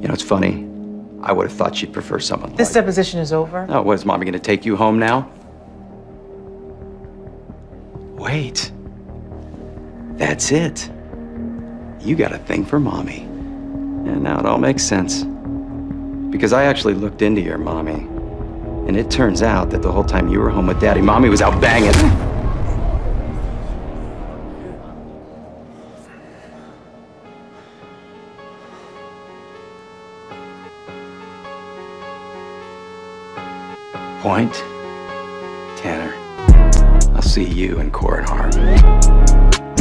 You know, it's funny. I would have thought she'd prefer someone This like... deposition is over. Oh, what, is Mommy gonna take you home now? Wait. That's it. You got a thing for Mommy. And now it all makes sense. Because I actually looked into your Mommy. And it turns out that the whole time you were home with Daddy, Mommy was out banging. Point, Tanner. I'll see you in court, Harvey.